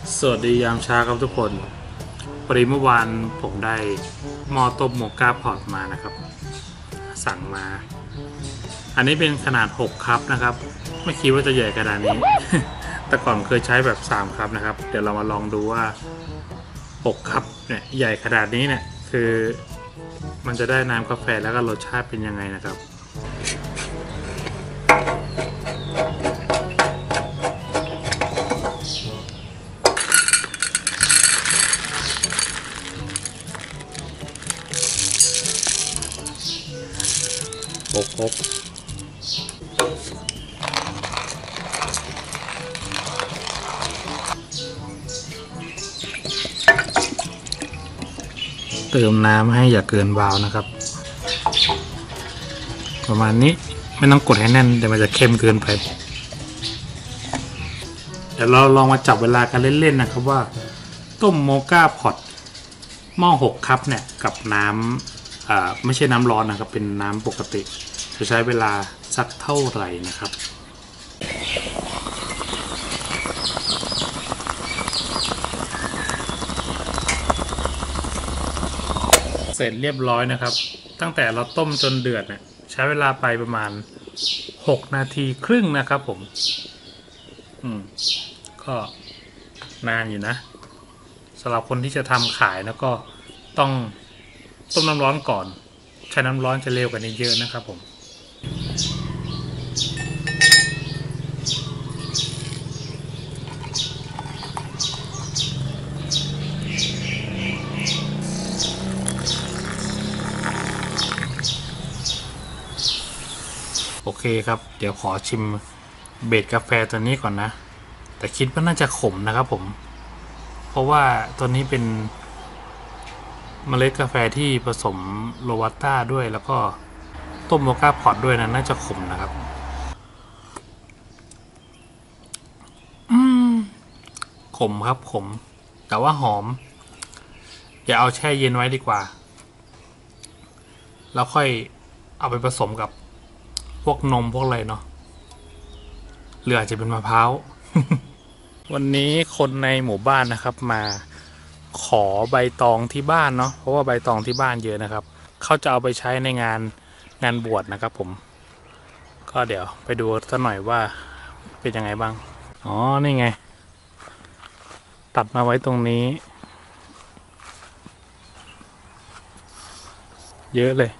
สวัสดียามเช้าครับทุกคนพอดีเมื่อวานผมได้หม้อต้มโมก้าพอตมานะครับสั่งมา อันนี้เป็นขนาด6คัพนะครับไม่คิดว่าจะใหญ่ขนาดนี้ แต่ก่อนเคยใช้แบบ3คัพนะครับเดี๋ยวเรามาลองดูว่า6คัพเนี่ยใหญ่ขนาดนี้เนี่ยคือมันจะได้น้ำกาแฟแล้วก็รสชาติเป็นยังไงนะครับ6เติมน้ำให้อย่าเกินวาล์วนะครับประมาณนี้ไม่ต้องกดให้แน่นเดี๋ยวมันจะเค็มเกินไปเดี๋ยวเราลองมาจับเวลากันเล่นๆนะครับว่าต้มโมก้าพอตหม้อ6คัพเนี่ยกับน้ำไม่ใช่น้ำร้อนนะครับเป็นน้ำปกติจะใช้เวลาสักเท่าไหร่นะครับเสร็จเรียบร้อยนะครับตั้งแต่เราต้มจนเดือดเนี่ยใช้เวลาไปประมาณ6 นาทีครึ่งนะครับผมก็นานอยู่นะสำหรับคนที่จะทำขายแล้วก็ต้องต้มน้ำร้อนก่อนใช้น้ำร้อนจะเร็วกว่านี้เยอะนะครับผมโอเคครับเดี๋ยวขอชิมเบสกาแฟตัวนี้ก่อนนะแต่คิดว่าน่าจะขมนะครับผมเพราะว่าตัวนี้เป็นเมล็ดกาแฟที่ผสมโรบัสต้าด้วยแล้วก็ต้มโมก้าพอตด้วยนะน่าจะขมนะครับขมครับขมแต่ว่าหอมอย่าเอาแช่เย็นไว้ดีกว่าแล้วค่อยเอาไปผสมกับพวกนมพวกอะไรเนาะหรืออาจจะเป็นมะพร้าว วันนี้คนในหมู่บ้านนะครับมาขอใบตองที่บ้านเนาะเพราะว่าใบตองที่บ้านเยอะนะครับเขาจะเอาไปใช้ในงานบวชนะครับผมก็เดี๋ยวไปดูสักหน่อยว่าเป็นยังไงบ้างอ๋อนี่ไงตัดมาไว้ตรงนี้เยอะเลย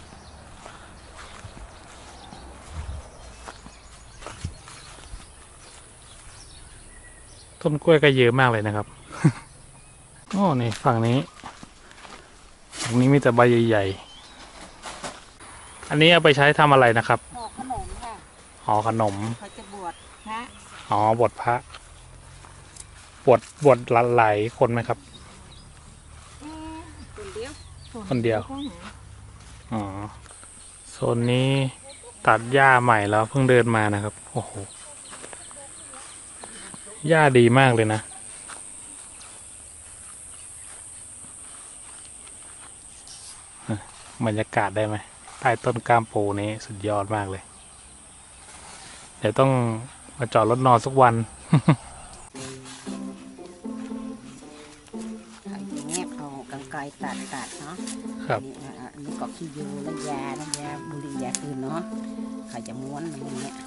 ต้นกล้วยก็เยอะมากเลยนะครับ โอ้นี่ฝั่งนี้มีแต่ใบใหญ่ๆอันนี้เอาไปใช้ทำอะไรนะครับห่อขนมค่ะห่อขนมเขาจะบวชพระอ๋อบวชพระบวชหลายคนไหมครับคนเดียวคนเดียวอ๋อโซนนี้ตัดหญ้าใหม่แล้วเพิ่งเดินมานะครับโอ้โหหญ้าดีมากเลยนะบรรยากาศได้ไหมใต้ต้นกามปูนี้สุดยอดมากเลยเดี๋ยวต้องมาจอดรถนอนสักวันอย่างเงี้ยเอากรรไกรตัดเนาะครับอันนี้ก็ขี้ยูน้ำยาบุหรี่ยาคืนเนาะเขาจะม้วนมันอย่างเงี้ย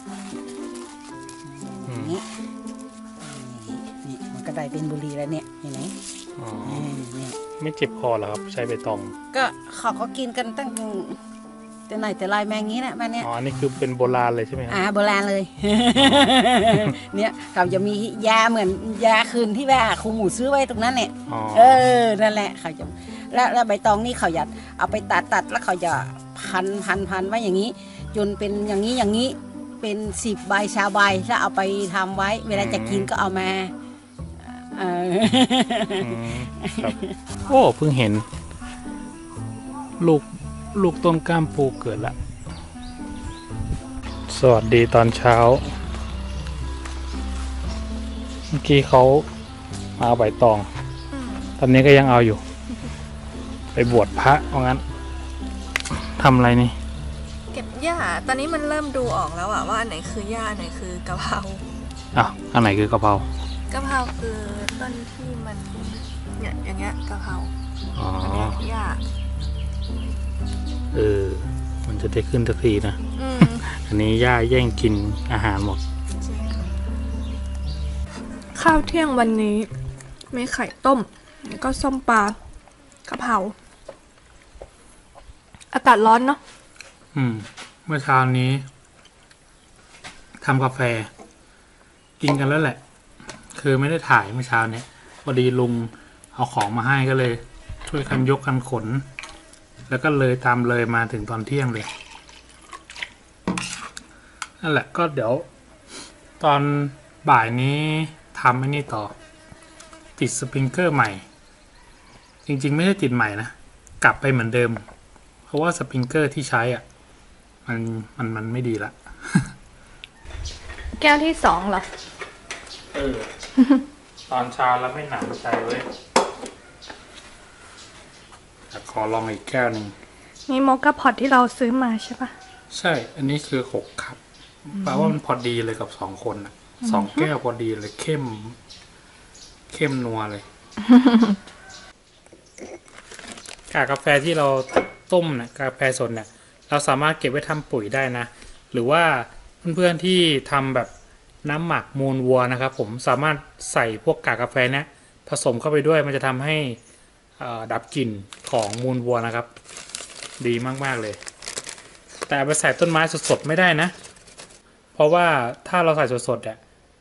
อย่างนี้นี่มันก็ได้เป็นบุหรี่แล้วเนี่ยเห็นไหมเนี่ยไม่เจ็บคอเหรอครับใช้ใบตองก็เขาก็กินกันตั้งแต่ไหนแต่ไรแมงงี้นะบ้านเนี้ยอ๋อนี่คือเป็นโบราณเลยใช่ไหมครับโบราณเลย เนี่ยเขาจะมียาเหมือนยาคืนที่ว่าครูหมูซื้อไว้ตรงนั้นเนี่ยนั่นแหละเขาจะแล้วใบตองนี่เขาอยากเอาไปตัดแล้วเขาจะพันไว้อย่างนี้จนเป็นอย่างนี้เป็น10 ใบชาใบแล้วเอาไปทำไว้เวลาจะกินก็เอามาครับโอ้เพิ่งเห็นลูกต้นกล้ามปูเกิดละสวัสดีตอนเช้าเมื่อกี้เขามาเอาใบตองตอนนี้ก็ยังเอาอยู่ไปบวชพระว่างั้นทำอะไรนี่เก็บหญ้าตอนนี้มันเริ่มดูออกแล้วอะว่าอันไหนคือหญ้าอันไหนคือกะเพราอันไหนคือกะเพรากะเพราคือต้นที่มันเนี่ยอย่างเงี้ยกะเพราอ๋ออันเนี้ยหญ้ามันจะได้ขึ้นสักทีนะอืมอันนี้ย่าแย่งกินอาหารหมดข้าวเที่ยงวันนี้มีไข่ต้มแล้วก็ส้มปลากะเพราอากาศร้อนเนาะเมื่อเช้านี้ทำกาแฟ กินกันแล้วแหละ คือไม่ได้ถ่ายเมื่อเช้านี้พอดีลุงเอาของมาให้ก็เลย ช่วยกันยกกันขน แล้วก็เลยตามเลยมาถึงตอนเที่ยงเลยนั่นแหละก็เดี๋ยว ตอนบ่ายนี้ทำไอ้นี่ต่อ ติดสปริงเกอร์ใหม่ จริงๆไม่ได้ติดใหม่นะกลับไปเหมือนเดิม เพราะว่าสปริงเกอร์ที่ใช้อ่ะมันไม่ดีละแก้วที่2เหรอตอนเช้าแล้วไม่หนำใจเว้ยขอลองอีกแก้วหนึ่งนี่โมกะพอตที่เราซื้อมาใช่ปะใช่ อันนี้คือ6 คัพแปลว่ามันพอดีเลยกับ2 คนอ่ะ2 แก้วพอดีเลยเข้มนัวเลย กาแฟที่เราต้มนะกาแฟสดเนี่ยเราสามารถเก็บไว้ทำปุ๋ยได้นะ หรือว่าเพื่อนๆที่ทำแบบน้ำหมักมูลวัวนะครับผมสามารถใส่พวกกาแฟเนี่ยผสมเข้าไปด้วยมันจะทำให้ดับกลิ่นของมูลวัวนะครับ ดีมากๆเลย แต่เอาไปใส่ต้นไม้สดๆไม่ได้นะ เพราะว่าถ้าเราใส่สดๆเนี่ย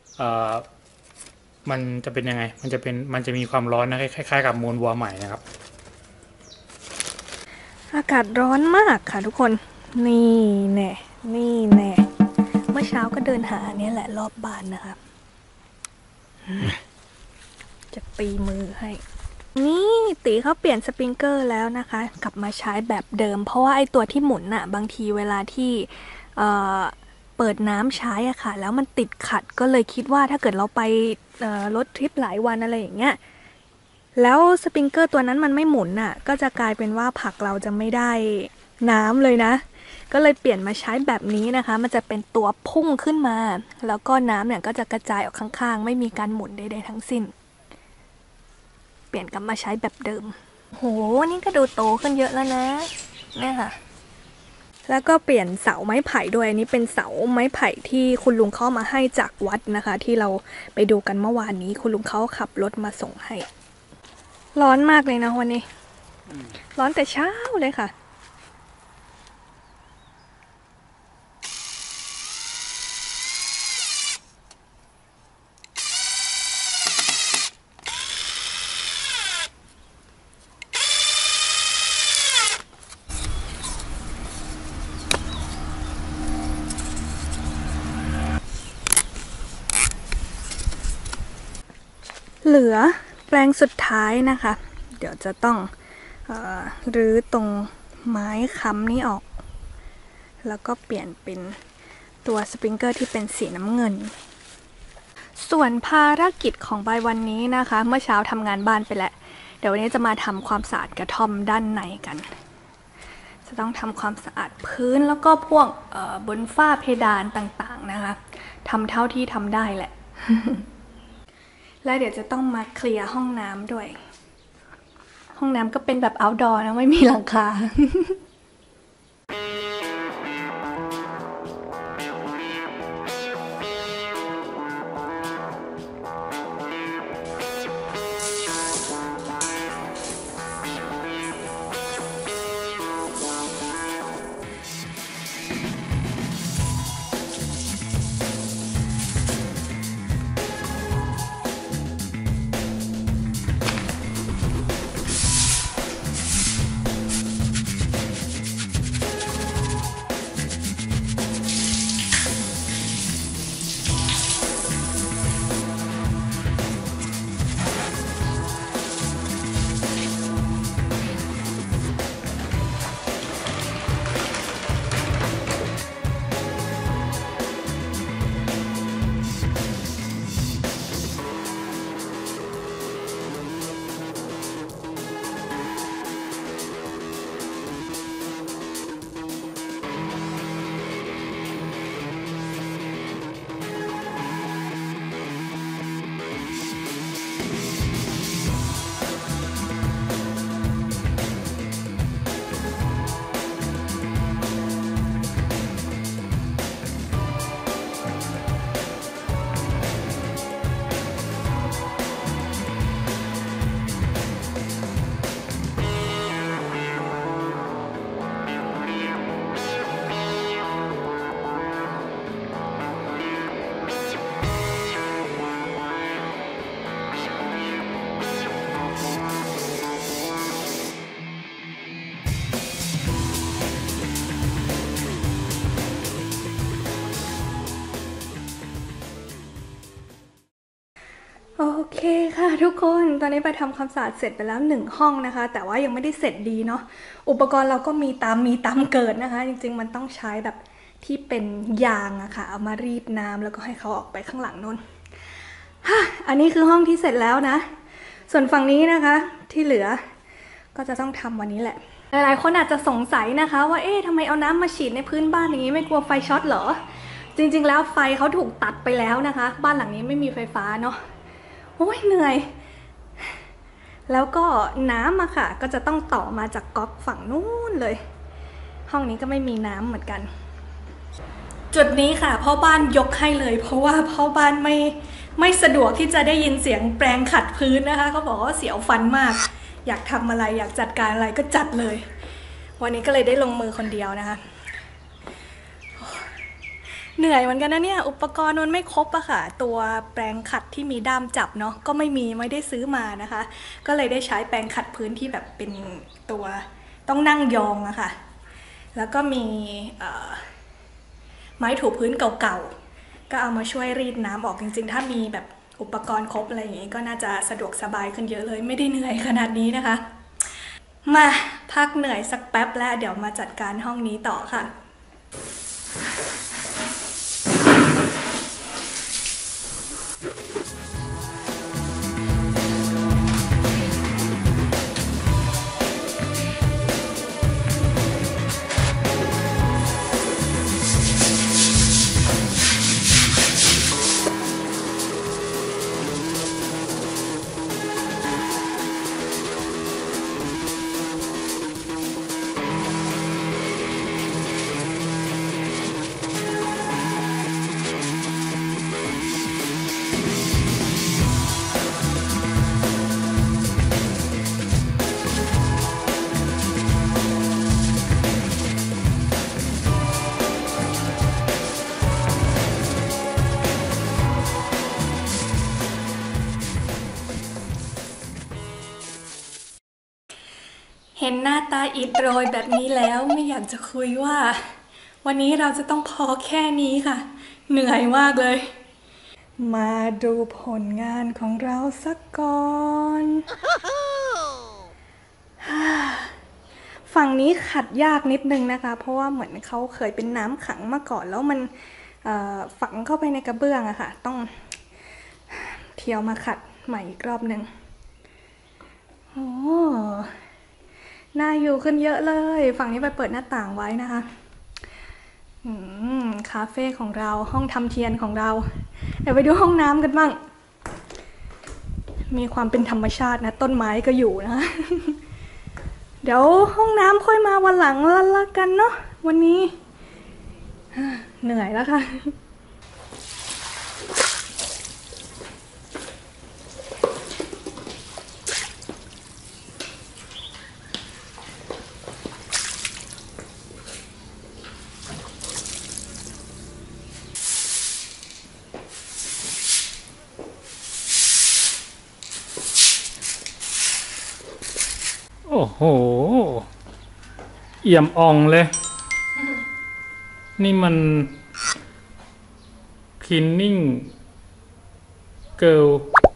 มันจะเป็นยังไงมันจะมีความร้อนนะคล้ายๆกับมูลวัวใหม่นะครับอากาศร้อนมากค่ะทุกคนนี่แน่เมื่อเช้าก็เดินหาเนี่ยแหละรอบบ้านนะคะจะตีมือให้นี่ตีเขาเปลี่ยนสปริงเกอร์แล้วนะคะกลับมาใช้แบบเดิมเพราะว่าไอตัวที่หมุนน่ะบางทีเวลาที่เปิดน้ำใช้อะค่ะแล้วมันติดขัดก็เลยคิดว่าถ้าเกิดเราไปรถทริปหลายวันอะไรอย่างเงี้ยแล้วสปริงเกอร์ตัวนั้นมันไม่หมุนน่ะก็จะกลายเป็นว่าผักเราจะไม่ได้น้ำเลยนะก็เลยเปลี่ยนมาใช้แบบนี้นะคะมันจะเป็นตัวพุ่งขึ้นมาแล้วก็น้ำเนี่ยก็จะกระจายออกข้างๆไม่มีการหมุนใดๆทั้งสิ้นเปลี่ยนกลับมาใช้แบบเดิมโหนี่ก็ดูโตขึ้นเยอะแล้วนะเนี่ยค่ะแล้วก็เปลี่ยนเสาไม้ไผ่ด้วยอันนี้เป็นเสาไม้ไผ่ที่คุณลุงเขามาให้จากวัดนะคะที่เราไปดูกันเมื่อวานนี้คุณลุงเขาขับรถมาส่งให้ร้อนมากเลยนะวันนี้ร้อนแต่เช้าเลยค่ะเหลือแปลงสุดท้ายนะคะเดี๋ยวจะต้องรื้อตรงไม้ค้ำนี้ออกแล้วก็เปลี่ยนเป็นตัวสปริงเกอร์ที่เป็นสีน้ำเงินส่วนภารกิจของใบวันนี้นะคะเมื่อเช้าทำงานบ้านไปแล้วเดี๋ยววันนี้จะมาทำความสะอาดกระท่อมด้านในกันจะต้องทำความสะอาดพื้นแล้วก็พวกบนฝ้าเพดานต่างๆนะคะทำเท่าที่ทำได้แหละ และเดี๋ยวจะต้องมาเคลียร์ห้องน้ำด้วยห้องน้ำก็เป็นแบบ outdoor นะไม่มีหลังคาค่ะทุกคนตอนนี้ไปทำความสะอาดเสร็จไปแล้ว1ห้องนะคะ แต่ว่ายังไม่ได้เสร็จดีเนาะอุปกรณ์เราก็มีตามเกิดนะคะ จริงๆมันต้องใช้แบบที่เป็นยางอะค่ะเอามารีดน้ำแล้วก็ให้เขาออกไปข้างหลังนู้นอันนี้คือห้องที่เสร็จแล้วนะส่วนฝั่งนี้นะคะที่เหลือก็จะต้องทำวันนี้แหละหลายๆคนอาจจะสงสัยนะคะว่าทำไมเอาน้ำมาฉีดในพื้นบ้านอย่างนี้ไม่กลัวไฟช็อตเหรอจริงๆแล้วไฟเขาถูกตัดไปแล้วนะคะบ้านหลังนี้ไม่มีไฟฟ้าเนาะโอ้ยเหนื่อยแล้วก็น้ำอะค่ะก็จะต้องต่อมาจากก๊อกฝั่งนู้นเลยห้องนี้ก็ไม่มีน้ำเหมือนกันจุดนี้ค่ะพ่อบ้านยกให้เลยเพราะว่าพ่อบ้านไม่สะดวกที่จะได้ยินเสียงแปรงขัดพื้นนะคะเขาบอกว่าเสียวฟันมากอยากทำอะไรอยากจัดการอะไรก็จัดเลยวันนี้ก็เลยได้ลงมือคนเดียวนะคะเหนื่อยเหมือนกันนะเนี่ยอุปกรณ์มันไม่ครบอะค่ะตัวแปรงขัดที่มีด้ามจับเนาะก็ไม่ได้ซื้อมานะคะก็เลยได้ใช้แปรงขัดพื้นที่แบบเป็นตัวต้องนั่งยองอะค่ะแล้วก็มีไม้ถูพื้นเก่าๆก็เอามาช่วยรีดน้ำออกจริงๆถ้ามีแบบอุปกรณ์ครบอะไรอย่างงี้ก็น่าจะสะดวกสบายขึ้นเยอะเลยไม่ได้เหนื่อยขนาดนี้นะคะมาพักเหนื่อยสักแป๊บแล้วเดี๋ยวมาจัดการห้องนี้ต่อค่ะเห็นหน้าตาอิดโรยแบบนี้แล้วไม่อยากจะคุยว่าวันนี้เราจะต้องพอแค่นี้ค่ะเหนื่อยมากเลยมาดูผลงานของเราสักก่อน ฝั่งนี้ขัดยากนิดนึงนะคะเพราะว่าเหมือนเขาเคยเป็นน้ำขังมาก่อนแล้วมันฝังเข้าไปในกระเบื้องอะค่ะต้องเที่ยวมาขัดใหม่อีกรอบนึงโอ้น่าอยู่ขึ้นเยอะเลยฝั่งนี้ไปเปิดหน้าต่างไว้นะคะคาเฟ่ของเราห้องทำเทียนของเราเดี๋ยวไปดูห้องน้ำกันบ้างมีความเป็นธรรมชาตินะต้นไม้ก็อยู่นะ เดี๋ยวห้องน้ำค่อยมาวันหลังละกันเนาะวันนี้เหนื่อยแล้วค่ะโอ้โหเอี่ยมอ่องเลยนี่มัน cleaning girl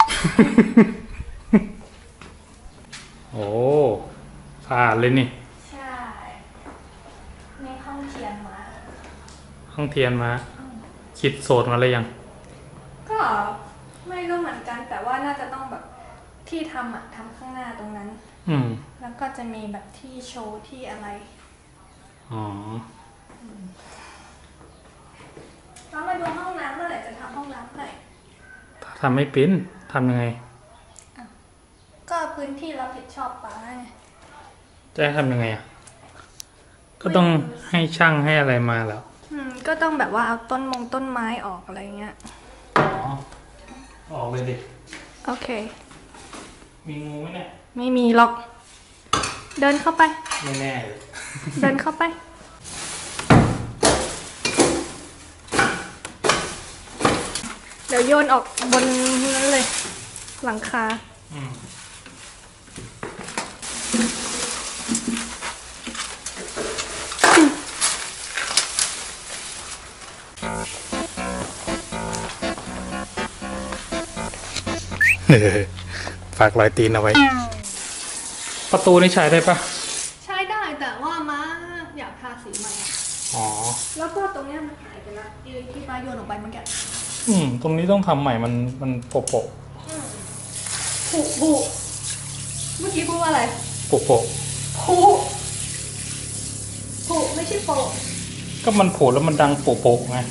โอ้สะอาดเลยนี่ใช่ในห้องเทียนมาห้องเทียนมาคิดโสดมาเลยยังก็ไม่รู้เหมือนกันแต่ว่าน่าจะต้องแบบที่ทำข้างหน้าตรงนั้นแล้วก็จะมีแบบที่โชว์ที่อะไรเรามาดูห้องน้ำเมื่อไหร่จะทำห้องน้ำไหนทำไม่เป็นทำยังไงก็พื้นที่เราผิดชอบไปจะทำยังไงก็ต้องให้ช่างให้อะไรมาแล้วก็ต้องแบบว่าเอาต้นไม้ออกอะไรเงี้ยออกเลยดิโอเคมีงูไหมเนี่ยไม่มีหรอกเดินเข้าไปไม่แน่เดินเข้าไปเดี๋ยวโยนออกบนนั้นเลยหลังคาฝากรอยตีนเอาไว้ ประตูนี่ใช้ได้ปะใช้ได้แต่ว่าม้าอยากทาสีใหม่อะอ๋อแล้วก็ตรงเนี้ยมันหายไปแล้วที่ป้าโยนออกไปเมื่อกี้ตรงนี้ต้องทำใหม่มันโปะผูเมื่อกี้พูดว่าอะไรโปะผูไม่ใช่โปะก็มันโผล่แล้วมันดังโปะไง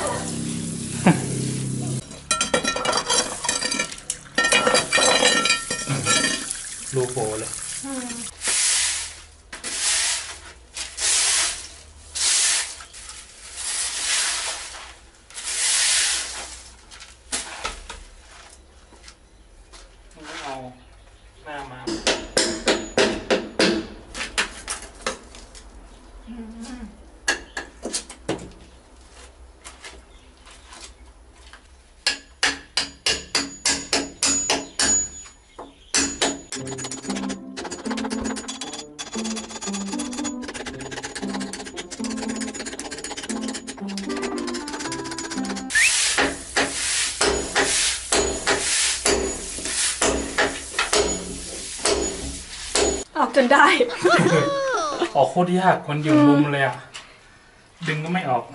รูโปเลยเอาหน้ามาออกจนได้ออกโคตรยากมันอยู่มุมเลยอ่ะ ดึงก็ไม่ออก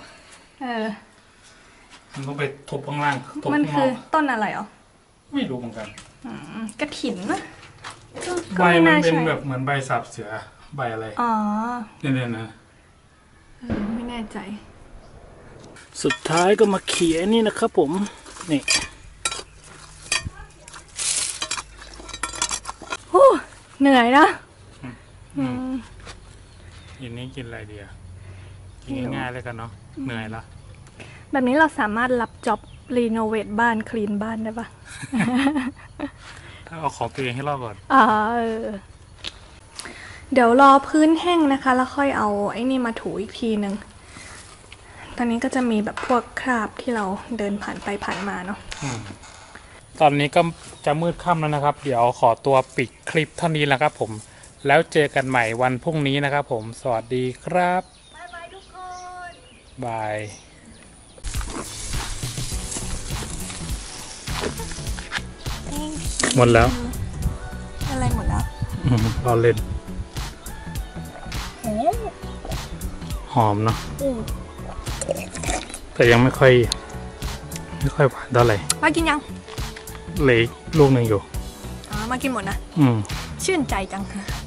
มันต้องไปทุบข้างล่างทุบมันข้างนคือ อก ต้นอะไรอ๋อไม่รู้เหมือนกันกระถิ่นนะใบมันเป็นแบบเหมือนใบสาบเสือใบอะไรอ๋อเนี่ยนะไม่แน่ใจสุดท้ายก็มาเขียนนี่นะครับผม นี่โอ้เหนื่อยนะยินนี้กินอะไรดีอะกินง่ายๆเลยกันเนาะ เหนื่อยละแบบนี้เราสามารถรับจ็อบรีโนเวทบ้านคลีนบ้านได้ปะถ้าเอาของตัวเองให้รอดก่อนเดี๋ยวรอพื้นแห้งนะคะ แล้วค่อยเอาไอ้นี่มาถูอีกทีนึง ตอนนี้ก็จะมีแบบพวกคราบที่เราเดินผ่านไปผ่านมาเนาะตอนนี้ก็จะมืดค่ำแล้วนะครับ เดี๋ยวขอตัวปิดคลิปเท่านี้แล้วครับผม แล้วเจอกันใหม่วันพรุ่งนี้นะครับผม สวัสดีครับบ๊ายบายทุกคนบาย หมดแล้วอะไรหมดแล้วรอเล่น หอมเนาะแต่ยังไม่ค่อยหวานเท่าไหร่มากินยังเหลืออีกลูกหนึ่งอยู่มากินหมดนะอืมชื่นใจจัง